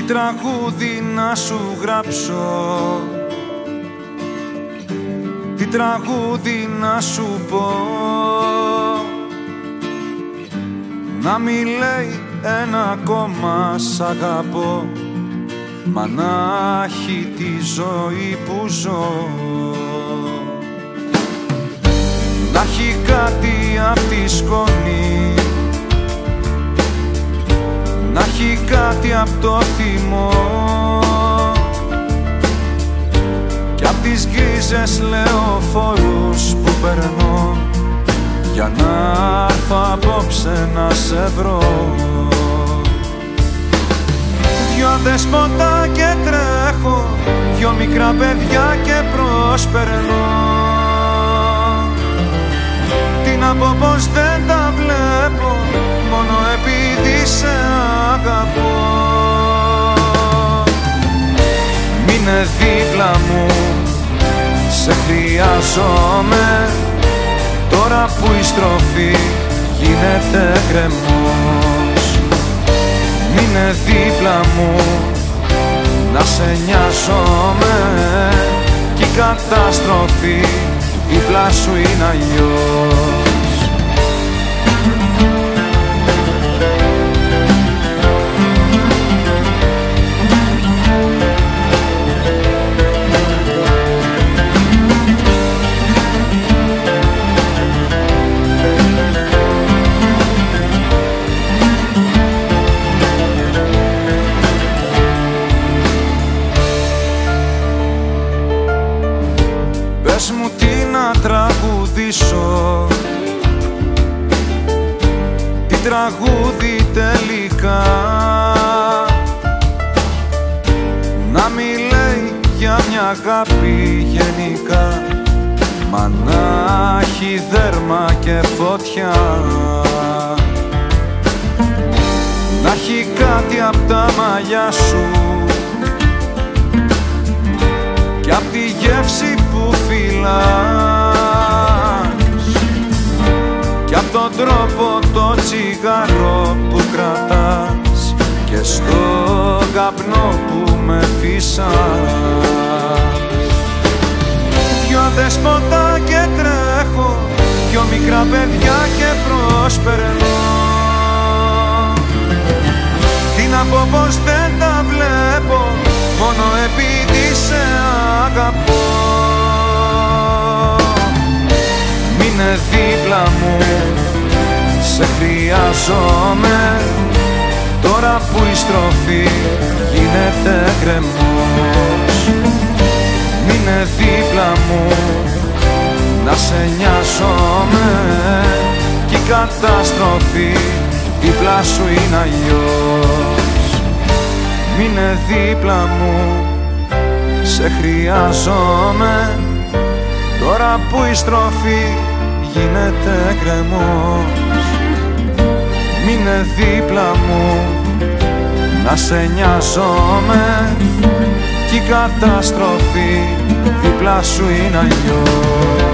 τραγούδι να σου γράψω, τι τραγούδι να σου πω, να μη λέει ένα ακόμα σ' αγαπώ, μα να έχει τη ζωή που ζω, να έχει κάτι απ' τη σκόνη, να έχει κάτι απ' το θυμό κι απ' τις γκρίζες λεωφόρους που περνώ, για να έρθω απόψε να σε βρω. Δυο αδέσποτα και τρέχω, δυο μικρά παιδιά και προσπερνώ. Τι να πω, πως δεν τα βλέπω, μόνο επειδή σε αγαπώ. Μείνε δίπλα μου, σε χρειάζομαι, τώρα που η στροφή γίνεται κρεμός. Μείνε δίπλα μου, να σε νοιάζομαι, κι η καταστροφή δίπλα σου είναι αλλιώς. Πες μου τι να τραγουδήσω, τι τραγούδι τελικά, να μη λέει για μια αγάπη γενικά, μα να έχει δέρμα και φωτιά, να έχει κάτι απ' τα μαλλιά σου κι απ' τη γεύση που φυλάς κι απ' τον τρόπο το τσιγάρο που κρατάς και στο καπνό που με φύσας. Δυο αδέσποτα και τρέχω, δυο μικρά παιδιά και προσπερνώ. Τι να πω, πως δεν τα βλέπω, μόνο επειδή σε αγαπώ. Μείνε δίπλα μου, σε χρειάζομαι, τώρα που η στροφή γίνεται κρεμός. Μείνε δίπλα μου, να σε νοιάζομαι, κι η καταστροφή δίπλα σου είναι αλλιώς. Μείνε δίπλα μου, σε χρειάζομαι, τώρα που η στροφή γίνεται κρεμός. Μείνε δίπλα μου, να σε νοιάζομαι, κι η καταστροφή δίπλα σου είναι αλλιώς.